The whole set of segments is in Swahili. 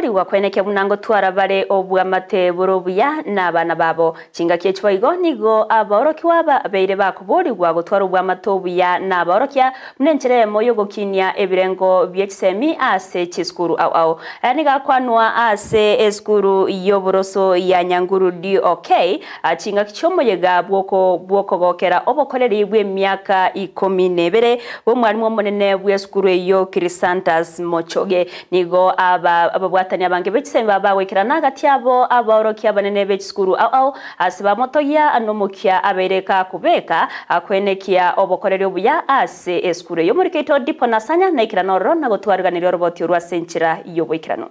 Wa kweneke munango twara bare obwa mate burubuya n'abana babo kinga kyechwaigo nigo aboroki waba beire bakuburi gwa gutwara obwa matobuya n'aborokya munenchire moyo gokinya ebirengo byekisemi ase chiskuru au aniga kwanwa ase eskuru yoboroso ya Nyanguru kinga kichomoyega bwoko gokera obokoreri bwe myaka 12 bo mwarimu munene bw'eskuru yo Crisantas Mochoge nigo ababwatanya bange bekisemba bawekera nagati abo aboroki abanene bekiskuru au asiba motoya anomukya abereka kubeka akwenekia obokoreri obuya ase eskuru yo muri keto dipo nasanya naikira noro nago twariganira roboti rwa senchira yo bwikirano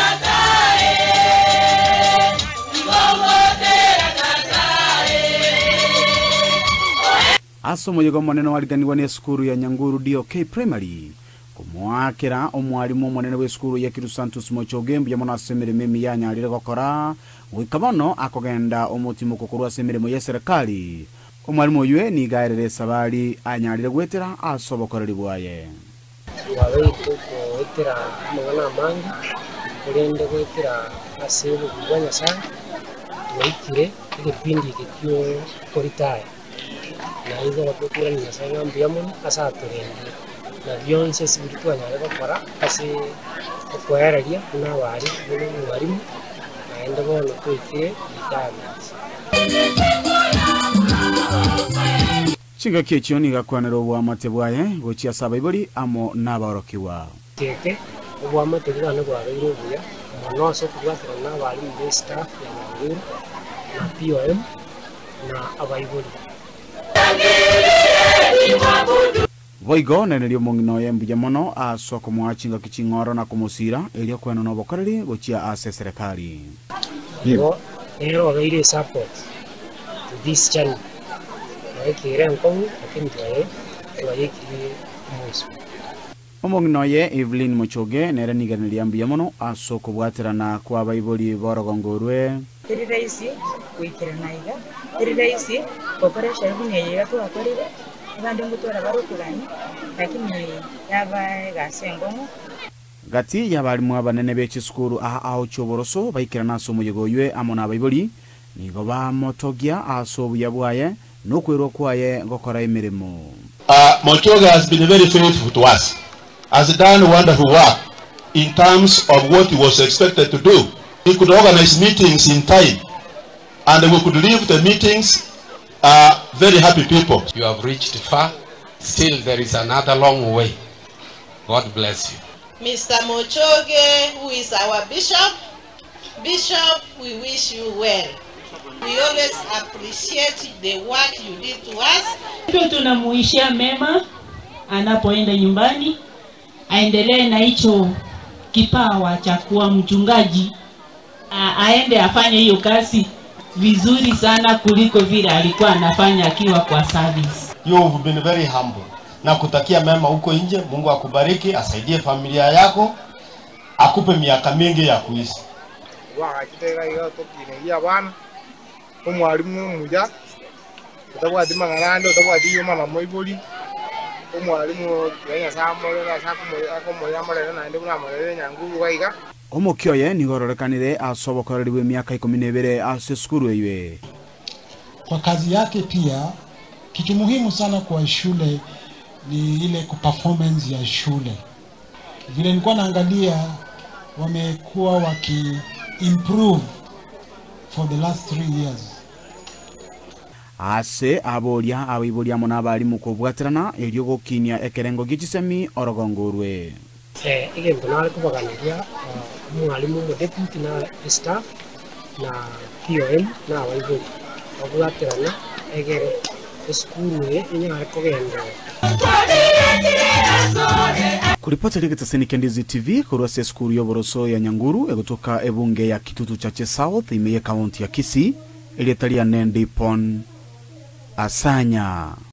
Asomo yego monene waliganiwa ne skuru ya Nyanguru Primary kumwakira omwalimu monene we skuru ya Crisantas Mochoge mbya asemere memi yanyalire gokora wikabono akogenda omutimo kokurwa semeremo ya serikali omwalimu ywe ni gairere sabali anyalire gwetera asobokoreri bwaye wabeito ko etera mwana manga kurende gwetera asebu bwanya sana waitire igipindi kityo koritaya na hizo wapokura ni nasanga mbiyamuni asaturende na byonse sibirtu anyale bakora ase okweraria kuna wari mwarimu naenda bono kwikire itabizi Chinga kyecho ni gakwanero bwa mate bwaye gochi asaba ibori amo naborokiwa teke bwa mate bwana bwa irubuya no so kubwatira na bari mu staff ya Nyanguru na POM na abaibori Voigo nenelio mongino yembuja mono asoko mwachinga kichingoro na kumusira elio kweno no bokoreri gochia ase serikali. Ero gaire support to this channel. Naikire nkongu akimtwaye twayekire musu. Omongino ye Evelyn Mochoge nere niganelia mbuja mono asoko bwaterana kwa baiboli borogongorwe. Iri raisi kuikira naiga. Iri raisi kokoresha yebunye twakorire. Abandi ngutora barukuranye lakini yaba gasengomo gati yabalimu abanene b'ekisukuru aho cyoboroso bayikira naso muyegoywe amona abayiboli nigo bamotogia asobuya bwaye nokwero kwaye gokora emirimo. Mochoge has been very faithful to us, has done wonderful work in terms of what he was expected to do. He could organize meetings in time and we could leave the meetings very happy people. You have reached far. Still there is another long way. God bless you. Mr. Mochoge, who is our bishop, we wish you well. We always appreciate the work you did to us. Tunamuishia mema anapoenda nyumbani, aendelee na hicho kipawa cha kuwa mchungaji, aende afanye hiyo kazi vizuri sana kuliko vile alikuwa anafanya akiwa kwa service. You've been very humble. Na kutakia mema huko nje, Mungu akubariki, asaidie familia yako, akupe miaka mingi ya kuishi. Wakitega hiyo tokinegia bwana. Omwalimu muja. Utabwati mangarando, utabwati yoma na moiboli. Omwalimu yanya samole na sakumo yamale na ende kuna male Nyanguru waiga. Omokyoye nigororekanire asobokoreri bwe myaka 12 ase skuru ewe. Kwa kazi yake pia kitu muhimu sana kwa shule ni ile performance ya shule. Vile nilikuwa naangalia wamekuwa improve for the last 3 years. Ase abolia abibolia mona abalimu kubwatirana elio gokinya ekerengo gichisemi orogongorwe. Igento nale kubaganiria mwalimu mu deputy na staff na POM na abaibori obwaterana egere eskuru inyare kogenda. Kuripota ligeta senike Ndizi TV kurwa se skuru yoboroso ya Nyanguru egotoka ebunge ya Kitutu Chache South imeye county ya Kisii eletalia Nendipon Asanya.